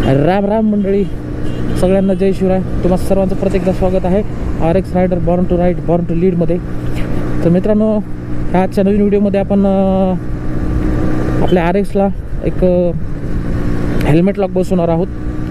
राम राम मंडळी, सगळ्यांना जय शिवराय. तुम्हा सर्वांचं प्रत्येकदा स्वागत आहे RX rider born to ride born to लीडमध्ये. तर मित्रांनो, ह्या आजच्या नवीन व्हिडिओमध्ये आपण आपल्या RXला एक हेल्मेट लॉक बसवणार आहोत.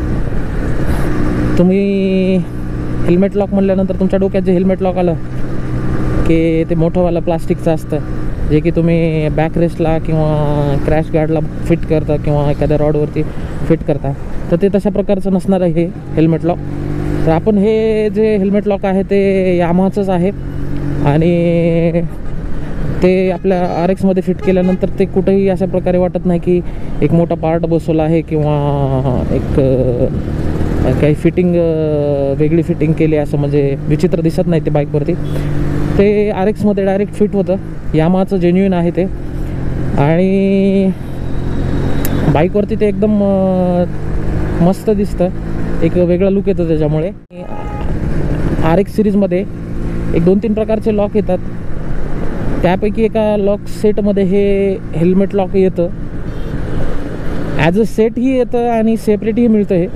तुम्ही हेल्मेट लॉक म्हणल्यानंतर तुमच्या डोक्यात जे हेल्मेट लॉक आलं की ते मोठंवालं प्लास्टिकचं असतं, जे की तुम्ही बॅक रेस्टला किंवा क्रॅश गार्डला फिट करता किंवा एखाद्या रॉडवरती फिट करता, तर ते तशा प्रकारचं नसणार आहे हे हेल्मेट लॉक. तर आपण हे जे हेल्मेट लॉक आहे ते यामाहाचंच आहे आणि ते आपल्या RXमध्ये फिट केल्यानंतर ते कुठेही अशा प्रकारे वाटत नाही की एक मोठा पार्ट बसवला आहे किंवा एक काही फिटिंग वेगळी फिटिंग केली असं म्हणजे विचित्र दिसत नाही ते बाईकवरती. ते RXमध्ये डायरेक्ट फिट होतं. यामाहाचं जेन्युइन आहे ते आणि बाईकवरती ते एकदम मस्त दिसतं, एक वेगळा लुक येतो त्याच्यामुळे. RX सिरीजमध्ये एक 2-3 प्रकारचे लॉक येतात, त्यापैकी एका लॉक सेटमध्ये हे हेल्मेट लॉक येतं. ॲज अ सेटही येतं आणि सेपरेटही मिळतं हे.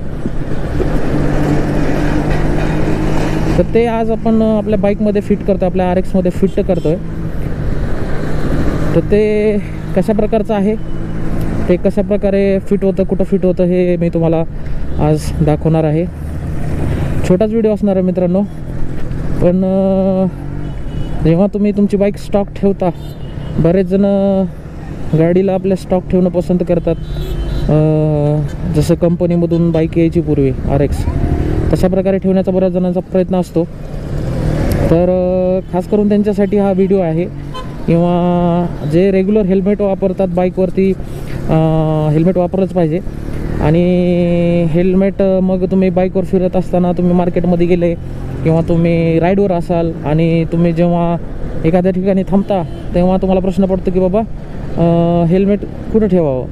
तर ते आज आपण आपल्या बाईकमध्ये फिट करतो, आपल्या RXमध्ये फिट करतो आहे. तर ते कशा प्रकारचं आहे, ते कशा प्रकारे फिट होतं, कुठं फिट होतं, हे मी तुम्हाला आज दाखवणार आहे. छोटाच व्हिडिओ असणार आहे मित्रांनो, पण जेव्हा तुम्ही तुमची बाईक स्टॉक ठेवता, बरेच जण गाडीला आपल्या स्टॉक ठेवणं पसंत करतात. जसं कंपनीमधून बाईक यायची पूर्वी RX, तशा प्रकारे ठेवण्याचा बऱ्याच जणांचा प्रयत्न असतो. तर खास करून त्यांच्यासाठी हा व्हिडिओ आहे. किंवा जे रेग्युलर हेल्मेट वापरतात बाईकवरती, हेल्मेट वापरलंच पाहिजे. आणि हेल्मेट मग तुम्ही बाईकवर फिरत असताना तुम्ही मार्केटमध्ये गेले किंवा तुम्ही राईडवर असाल आणि तुम्ही जेव्हा एखाद्या ठिकाणी थांबता तेव्हा तुम्हाला प्रश्न पडतो की बाबा हेल्मेट कुठं ठेवावं.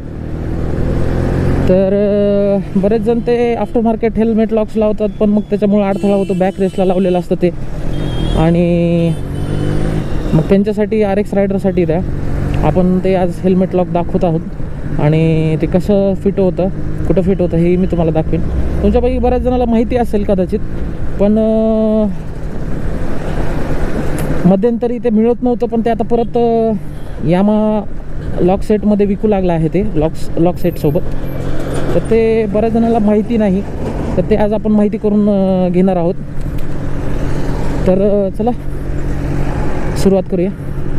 तर बरेच जण ते आफ्टर मार्केट हेल्मेट लॉक्स लावतात, पण मग त्याच्यामुळे अडथळा होतो. बॅक रेस्टला लावलेलं असतं ते, आणि मग त्यांच्यासाठी RX रायडरसाठी द्या आपण ते आज हेल्मेट लॉक दाखवत आहोत आणि ते कसं फिट होतं, कुठं फिट होतं हे मी तुम्हाला दाखवेन. तुमच्यापैकी बऱ्याच जणाला माहिती असेल कदाचित, पण मध्यंतरी ते मिळत नव्हतं, पण ते आता परत यामा लॉक सेटमध्ये विकू लागलं आहे ते लॉक सेटसोबत. तर ते बऱ्याच जणाला माहिती नाही, तर ते आज आपण माहिती करून घेणार आहोत. तर चला सुरुवात करूया.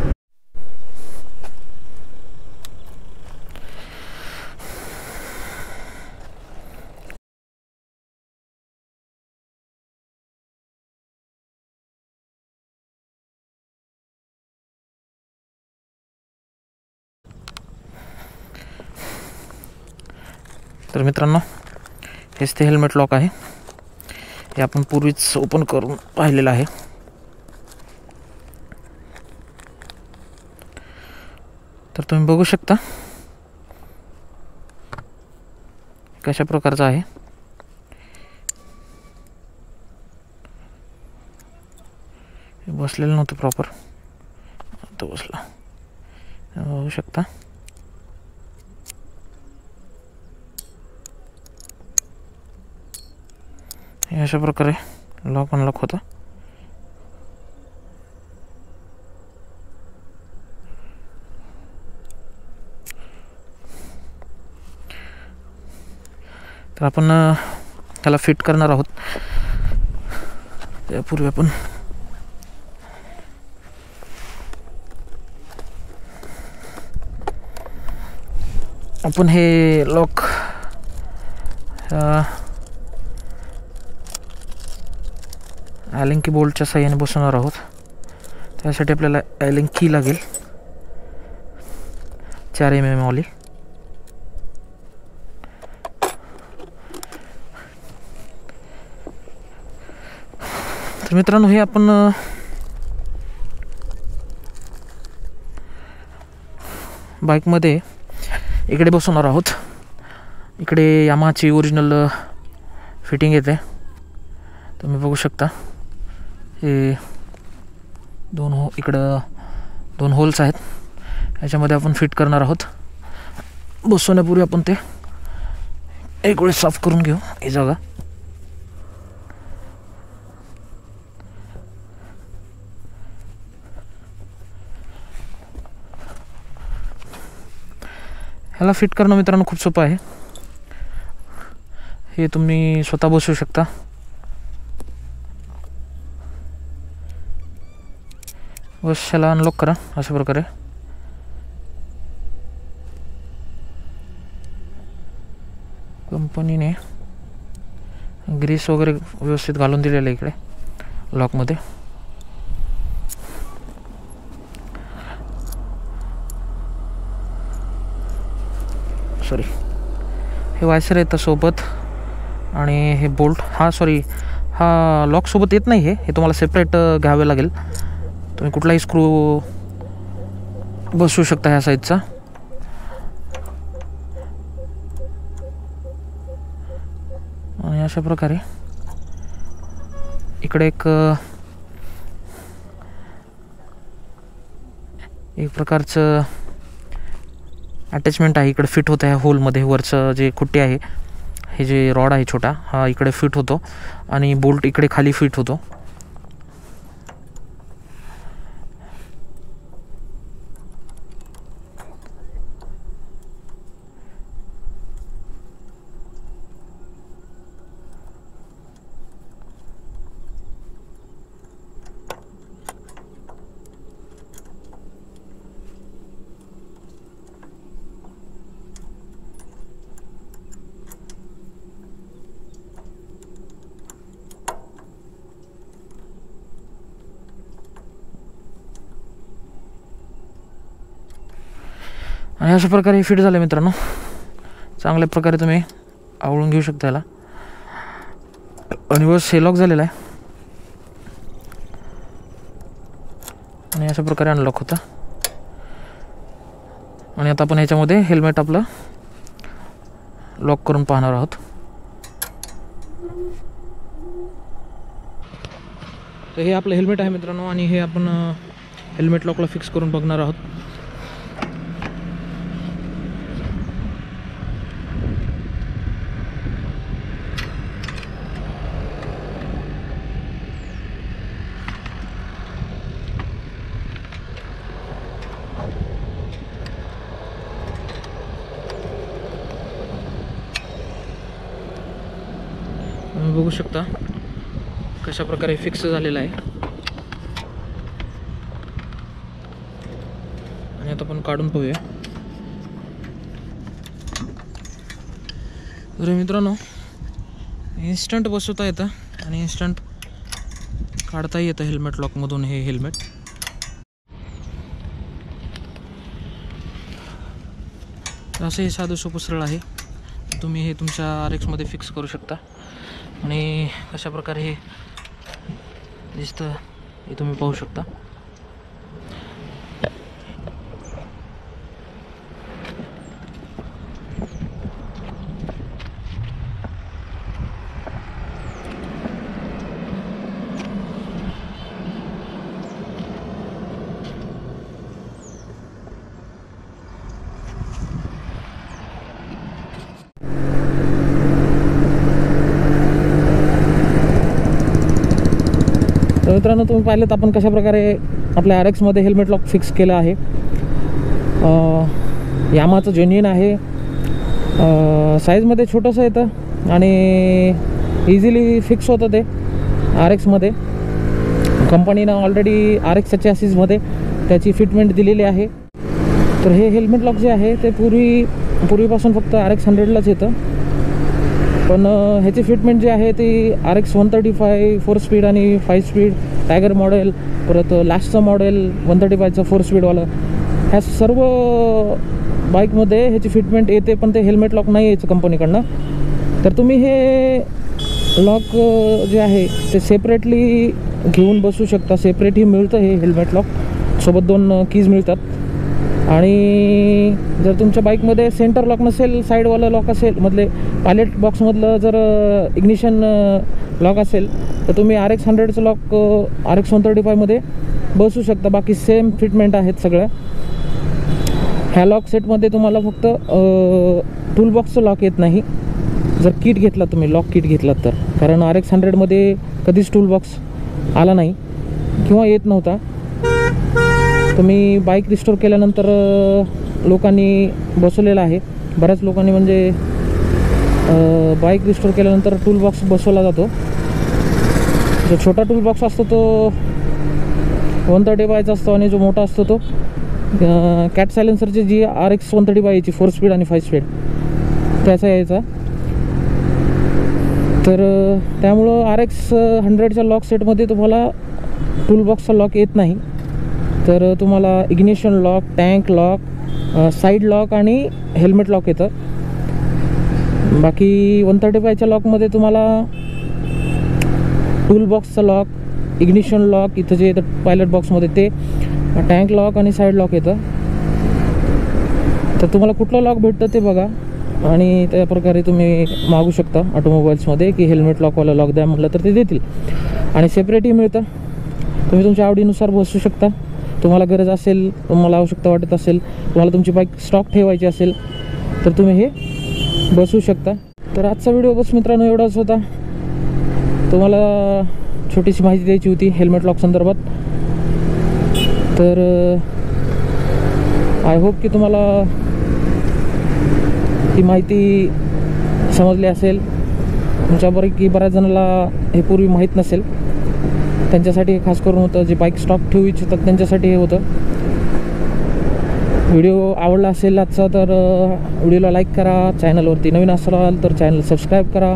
तर मित्रांनो, हेच ते हेल्मेट लॉक आहे. हे आपण पूर्वीच ओपन करून पाहिलेलं आहे. तर तुम्ही बघू शकता कशा प्रकारचं आहे. हे बसलेलं नव्हतं प्रॉपर, आता बसला, बघू शकता. हे अशा प्रकारे लॉक अनलॉक होतं. तर आपण त्याला फिट करणार आहोत. त्यापूर्वी आपण हे लॉक ॲलिंग की बोल्टच्या साह्याने बसवणार आहोत. त्यासाठी आपल्याला ॲलिंग की लागेल, 4 mm वाली. तर मित्रांनो, हे आपण बाईकमध्ये इकडे बसवणार आहोत. इकडे यामाहाची ओरिजिनल फिटिंग येते, तुम्ही बघू शकता. हे इकडं 2 होल्स आहेत, याच्यामध्ये आपण फिट करणार आहोत. बसवण्यापूर्वी आपण ते एक वेळेस साफ करून घेऊ ही जागा. ह्याला फिट करणं मित्रांनो खूप सोपं आहे. हे तुम्ही स्वतः बसवू शकता. बस ह्याला अनलॉक करा अशा प्रकारे. कंपनीने ग्रीस वगैरे व्यवस्थित घालून दिलेलं आहे इकडे लॉकमध्ये. सॉरी, हे वायसर येतं सोबत आणि हे बोल्ट हा लॉक सोबत येत नाही. हे तुम्हाला सेपरेट घ्यावे लागेल. तुम्ही कुठलाही स्क्रू बसवू शकता ह्या साईजचा. आणि अशा प्रकारे इकडे एक प्रकारचं अटॅचमेंट आहे इकडे फिट होतं ह्या होलमध्ये. वरचं जे खुट्टी आहे, हे जे रॉड आहे छोटा, हा इकडे फिट होतो आणि बोल्ट इकडे खाली फिट होतो. आणि अशा प्रकारे फिट झालं मित्रांनो. चांगल्या प्रकारे तुम्ही आवळून घेऊ शकता याला. आणि बस हे लॉक झालेला आहे आणि अशा प्रकारे अनलॉक होतं. आणि आता आपण ह्याच्यामध्ये हेल्मेट आपलं लॉक करून पाहणार आहोत. तर हे आपलं हेल्मेट आहे मित्रांनो आणि हे आपण हेल्मेट लॉकला फिक्स करून बघणार आहोत. तुम्ही बघू शकता कशा प्रकारे फिक्स झालेला आहे. आणि आता आपण काढून पाहूया. तर मित्रांनो, इन्स्टंट बसवता येतं आणि इन्स्टंट काढता येतं हेल्मेट लॉकमधून हे हेल्मेट. तर असं हे साधं सोपं सरळ आहे. तुम्ही हे तुमच्या RX मध्ये फिक्स करू शकता. आणि कशा प्रकारे हे दिसतं हे तुम्ही पाहू शकता. तर मित्रांनो, तुम्ही पाहिलेत आपण कशा प्रकारे आपल्या RX मध्ये हेल्मेट लॉक फिक्स केलं आहे. यामाचं जेन्युइन आहे. साईजमध्ये छोटंसं येतं आणि इझिली फिक्स होतं ते RX मध्ये. कंपनीनं ऑलरेडी RX चॅसिसमध्ये त्याची फिटमेंट दिलेली आहे. तर हे हेल्मेट लॉक जे आहे ते पूर्वीपासून फक्त RX 100लाच येतं. पण ह्याची फिटमेंट जी आहे ती RX 135 4 स्पीड आणि 5 स्पीड टायगर मॉडेल, परत लास्टचं मॉडेल 135चं 4 स्पीडवालं, ह्या सर्व बाईकमध्ये ह्याची फिटमेंट येते. पण ते हेल्मेट लॉक नाही यायचं कंपनीकडनं. तर तुम्ही हे लॉक जे आहे ते सेपरेटली घेऊन बसू शकता. सेपरेटही मिळतं हे हेल्मेट लॉक. सोबत 2 कीज मिळतात. आणि जर तुमच्या बाईकमध्ये सेंटर लॉक नसेल, साईडवाला लॉक असेल, मधले पायलट बॉक्समधलं जर इग्निशन लॉक असेल, तर तुम्ही RX 100चं लॉक RX 135मध्ये बसू शकता. बाकी सेम फिटमेंट आहेत सगळ्या. ह्या लॉक सेटमध्ये तुम्हाला फक्त टूलबॉक्सचं लॉक येत नाही. जर किट घेतला तुम्ही, लॉक किट घेतलात तर, कारण RX 100मध्ये कधीच टूल बॉक्स आला नाही किंवा येत नव्हता. तुम्ही बाईक रिस्टोर केल्यानंतर लोकांनी बसवलेला आहे, बऱ्याच लोकांनी म्हणजे बाईक रिस्टोर केल्यानंतर टूल बॉक्स बसवला जातो. जो छोटा टूल बॉक्स असतो तो 135चा असतो आणि जो मोठा असतो तो कॅट सायलेन्सरची जी RX 135 यायची 4 स्पीड आणि 5 स्पीड त्याचा यायचा. तर त्यामुळं RX 100च्या लॉक सेटमध्ये तुम्हाला टूल बॉक्सचा लॉक येत नाही. तर तुम्हाला ignition lock, tank lock, side lock आणि हेल्मेट लॉक येतं. बाकी 135च्या लॉकमध्ये तुम्हाला टूल बॉक्सचं लॉक, इग्निशन लॉक इथं जे येतं पायलट बॉक्समध्ये ते, टँक लॉक आणि साईड लॉक येतं. तर तुम्हाला कुठलं लॉक भेटतं ते बघा आणि त्या प्रकारे तुम्ही मागू शकता ऑटोमोबाईल्समध्ये की हेल्मेट लॉकवाला लॉक द्या म्हटलं तर ते देतील. आणि सेपरेटही मिळतं, तुम्ही तुमच्या आवडीनुसार बसू शकता. तुम्हाला गरज असेल, तुम्हाला आवश्यकता वाटत असेल, तुम्हाला तुमची बाईक स्टॉक ठेवायची असेल तर तुम्ही हे बसवू शकता. तर आजचा व्हिडिओ बस मित्रांनो एवढाच होता. तुम्हाला छोटीशी माहिती द्यायची होती हेल्मेट लॉक संदर्भात. तर आय होप की तुम्हाला ही माहिती समजली असेल. तुमच्यापैकी बऱ्याच जणांना हे पूर्वी माहीत नसेल, त्यांच्यासाठी खास करून होतं. जे बाईक स्टॉक ठेवू इच्छितात त्यांच्यासाठी हे होतं. व्हिडिओ आवडला असेल आजचा तर व्हिडिओला लाईक करा. चॅनलवरती नवीन असाल तर चॅनल सबस्क्राईब करा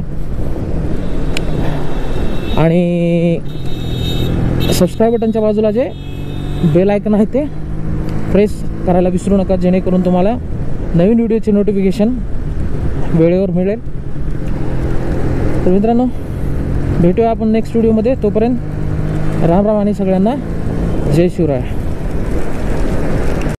आणि सबस्क्राईब बटनच्या बाजूला जे बेल आयकन आहे ते प्रेस करायला विसरू नका, जेणेकरून तुम्हाला नवीन व्हिडिओचे नोटिफिकेशन वेळेवर मिळेल. तर मित्रांनो भेटूया आपण नेक्स्ट व्हिडिओमध्ये. तोपर्यंत राम राम आणि सगळ्यांना जय शिवराय.